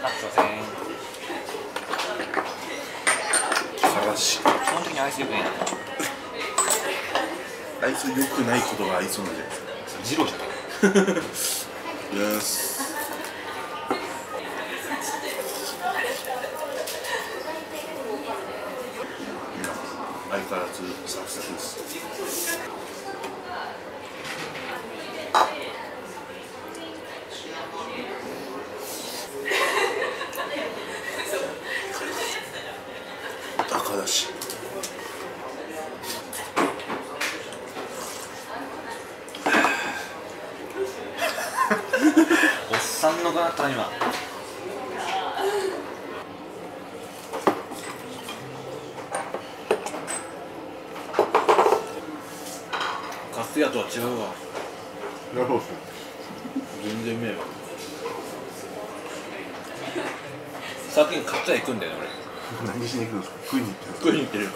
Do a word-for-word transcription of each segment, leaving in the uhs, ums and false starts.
あ、すいません。 からし。 その時にアイスよくねあいつ良くないことが合いそうなんじゃないジローじゃないですか。よし。相変わらずサクサクです。高だし。 おっさんのがった今。カスヤとは違うわ。 なるほど。 全然うめえわ。最近カツヤ行くんだよね俺。 何しに行くんですか。食いに行ってる。 食いに行ってる。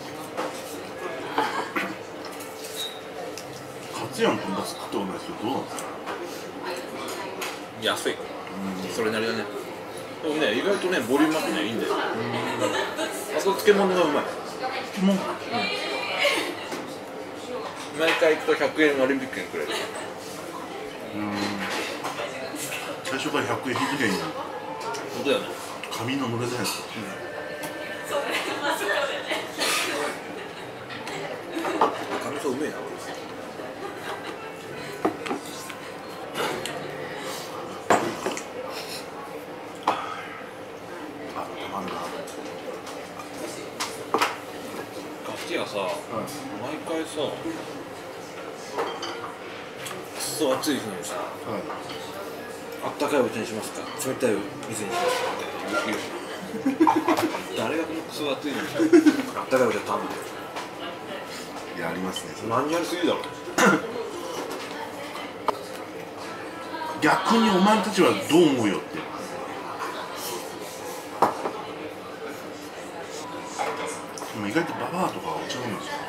カツヤのとんかつ食ったことないですけど、どうなんですか。 安い。それなりだね。でもね、意外とね、ボリュームあってね、いいんだよ。あそこ漬物がうまい。 漬物。 毎回行くとひゃくえん割引券くれる。 うん。最初からひゃくえん引いてりゃいいのに。 本当だよね。 紙の濡れじゃないですか。 紙そううめえな。 あ、たまんな。 カスティアさ、毎回さ、くそ暑い日にさ、 はい。 あったかいお茶にしますか、冷たい水にしますかって言う。誰がこのクソ暑いのにあったかいお茶頼むんだよ。 いや、ありますね。 マニュアルすぎるだろ。 逆にお前たちはどう思うよって。でも意外とババアとかはお茶飲むんですよ。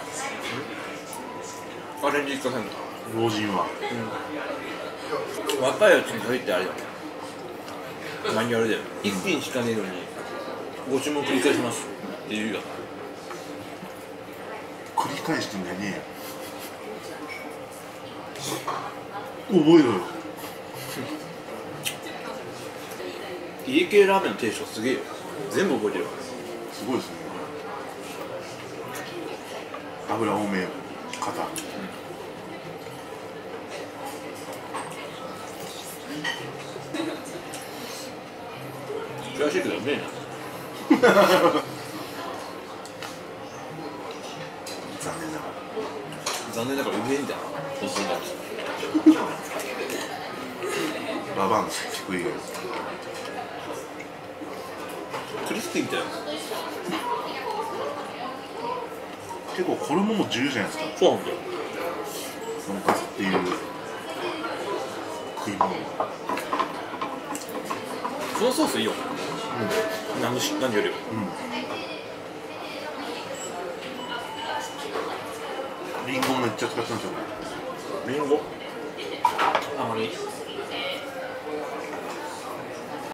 アレンジ聞かせんの。 老人は。 うん、若いうちに限ってあれだよ。マニュアルで一品しかねえのにご注文繰り返しますって言うよ。 繰り返してんだよね。覚えろよ。 家系ラーメンの定食すげえよ。全部覚えてるわ。 すごいですね。油多め肩。うん、 悔しいけどうめえな。 残念ながら。 残念だからうめえんだよ。おそらくババアの低いがクリスピーみたいな。 結構衣も重要じゃないですか。 そうなんだよ。 とんかつっていう食い物。 このソースいいよ。うん、何し何よりも。 うん。リンゴめっちゃ使ってますよね。 リンゴ。甘み。